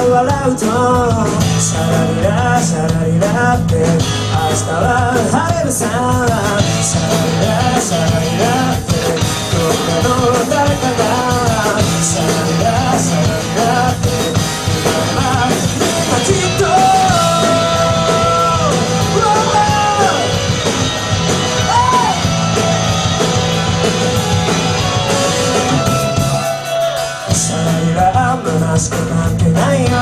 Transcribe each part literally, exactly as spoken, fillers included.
笑うとシャラリラシャラリラって明日は晴れるさシャラリラシャラリラってどっかの誰かがシャラリラシャラリラって今はきっとしか関係ないよ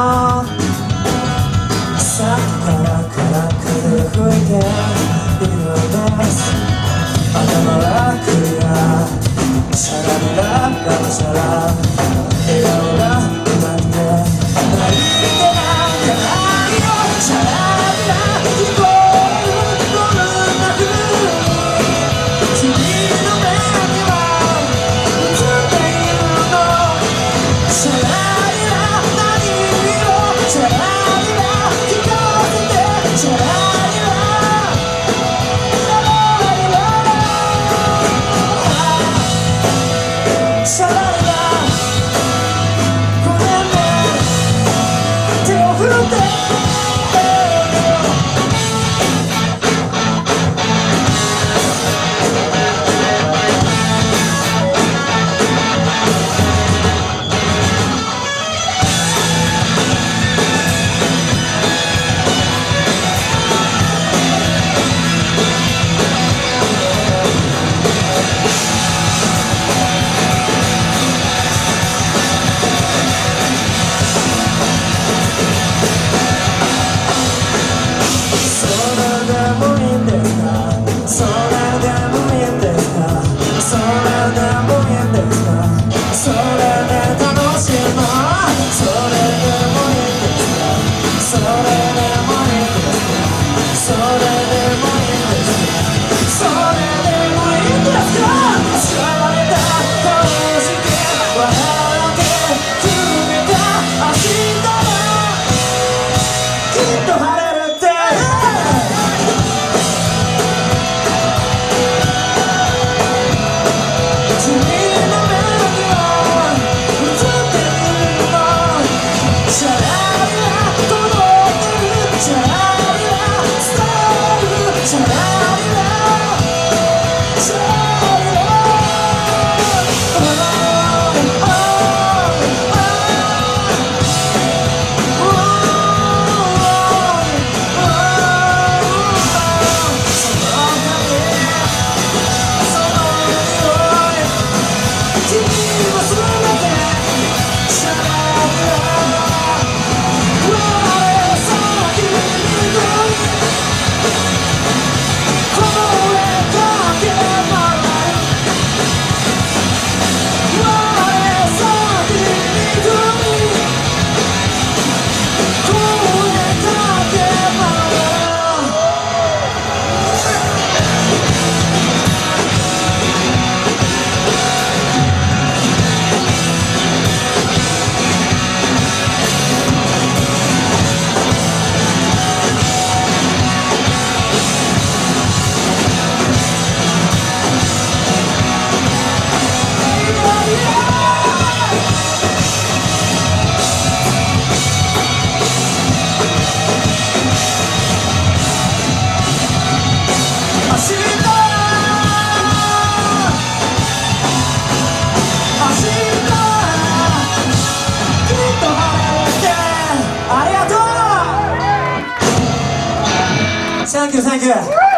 さっきからから風吹いているんです頭はクリアシャラリラがむしゃら笑顔がうまくて泣いてなんかないよシャラリラ聞こえるこんな風に君の目には映っているのシャラサンキューサンキュー。